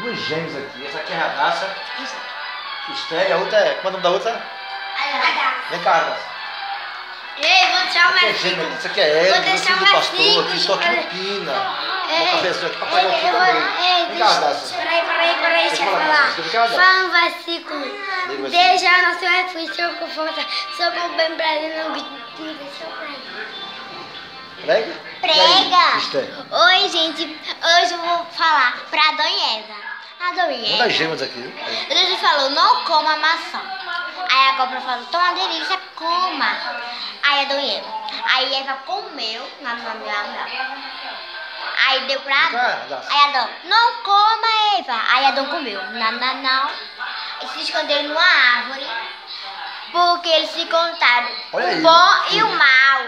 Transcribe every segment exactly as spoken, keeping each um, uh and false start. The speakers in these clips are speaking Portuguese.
duas gêmeas aqui. Essa aqui é a Radassa. Esté, e a outra é... Qual é o nome da outra? Vem cá, Radassa. Ei, vou deixar o Essa aqui é gêmea, essa aqui é ela, Vou você deixar do mais pastor, cinco, que estou aqui no deixa eu Pina. Ei, Uma cabeça aqui pra ei, pegar aqui eu vou- também. ei, Vem cá, deixa- Radassa. Peraí, peraí, peraí, deixa eu falar. Deixa eu falar. Fala um versículo. Liga o versículo. Desde a nossa refúgio com força, sobre o bem brasileiro, não grita, deixa eu pregar. Prega? Prega! Esté. Oi, gente. Hoje eu vou falar pra Dona Eva. A Dona Uma das Eva. gêmeas aqui. Jesus falou, não coma maçã. Aí a cobra falou, toma uma delícia, coma. Aí a Dona Eva. Aí a Eva comeu. Não, não, não, não. Aí deu pra Vem cá, Adão. Radassa. Aí Adão, não coma, Eva. Aí Adão comeu. Não, não, não. E se esconderam numa árvore. Porque eles se contaram Olha aí. o bom e o mal.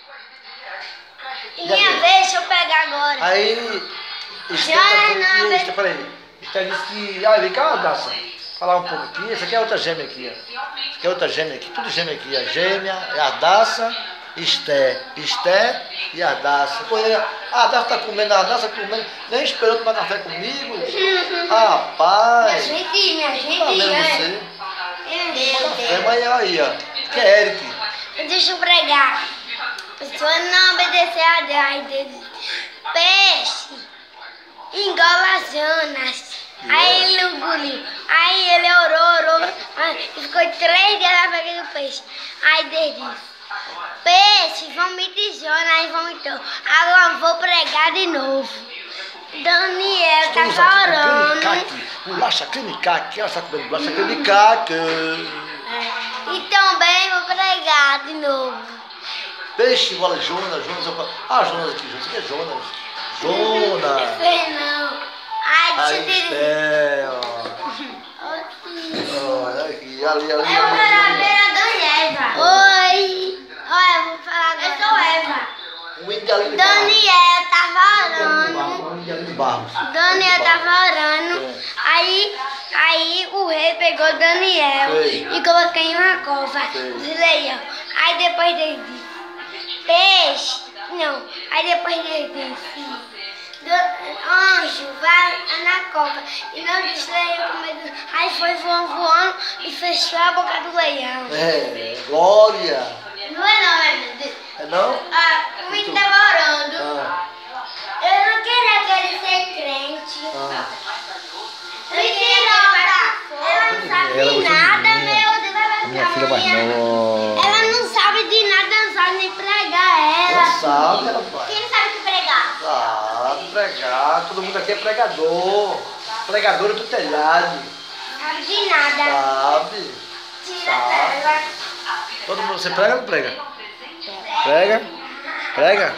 E minha vez, deixa eu pegar agora. Aí, Esté Já tá é dizendo nada. que... Esté, peraí. Esté disse que... Ah, vem cá, Radassa. Falar um pouco aqui. Essa aqui é outra gêmea aqui, ó. Essa aqui é outra gêmea aqui. Tudo gêmea aqui. A gêmea, é a Radassa, Esté. Esté e a Radassa. Pô, a Radassa tá comendo, a Radassa comendo. Nem esperou tomar café comigo. Minha Rapaz. gente, minha gente, Tá vendo né? você? Meu É, Deus. mas aí, ó. Que é Eric. Deixa eu pregar. A pessoa não obedecer a Deus. Ai, Deus. Peixe engola as Jonas. Aí ele engoliu. Aí ele orou, orou. Aí ficou três dias na beca do peixe. Aí Deus disse: peixe, vomite Jonas. Aí vomitou. Agora vou pregar de novo. Daniel tá Estamos aqui com orando. creme-caque. Bolacha creme-caque. Ela está comendo bolacha creme-caque. E também vou pregar de novo. Peixe igual a Jonas. Jonas eu falo. Ah, Jonas aqui. Jonas aqui é Jonas. Jonas. Sei não. Ai, deixa eu Aí, dizer. Esté, ó. Olha aqui. Ali, ali. Eu vou ali, falar ali. a Dona Eva. Oi. Olha, eu vou falar agora. Eu sou Eva. O índio ali de Barros. Daniel tava orando. O índio ali de Barros. Daniel tava orando. Aí, aí o rei pegou Daniel Sei. e colocou em uma cova Sei. de leão. Aí depois dele disse: peixe. Não. Aí depois dele disse: Do- anjo, vai na cova. E não deixe o leão com medo. Aí foi voando, voando e fechou a boca do leão. É, Glória. Não é não, é Deus. É não? Ah, o menino estava orando. Ah, Eu não queria que ele ser crente. ah. Mentirosa! Ela não sabe Ela de gostou de nada, mim. meu Deus, vai Minha filha mais nova. Ela não sabe de nada, não sabe nem pregar Ela ela. sabe, rapaz. Quem não sabe o que pregar? Sabe pregar. Todo mundo aqui é pregador. Pregadora do telhado. Não sabe de nada. Sabe? Tira Sabe. ela. Todo mundo, você prega ou não prega? Prega? Prega?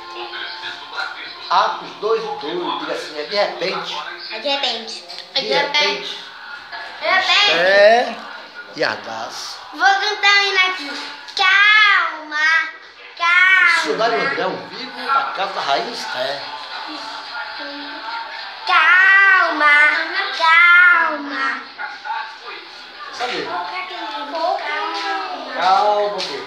Atos dois e dois, diga assim, é de repente. É de repente. De repente. Repete. É. E Radassa. Vou cantar um hino aqui. Calma, Missionário calma. André ao vivo na casa da Rainha Esté. Calma, calma. Cadê? Calma. Calma, pô.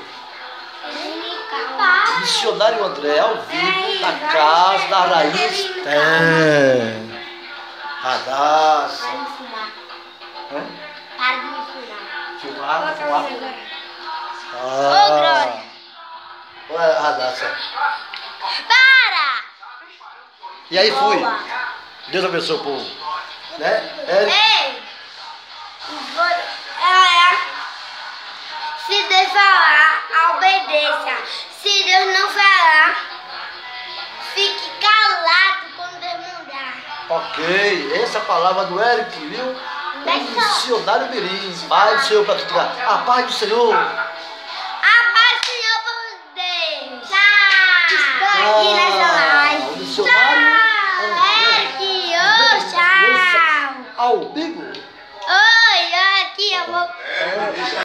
Calma. Missionário André ao vivo na casa da Rainha Esté. Radassa. Para de me filmar. Hã? Para de me filmar. Filmar, filmar. Ô, Glória. Olha, Radassa. Para! E aí fui. Boa. Deus abençoe o povo. Né? Eric? Ei! Vou- é, se Deus falar, obedeça. Se Deus não falar, fique calado quando Deus mandar. Ok, essa é a palavra do Eric, viu? Deixa. O missionário Mirim. Paz do Senhor para tu tirar. A paz do Senhor. A paz do Senhor por Deus. Tchau. Estou aqui na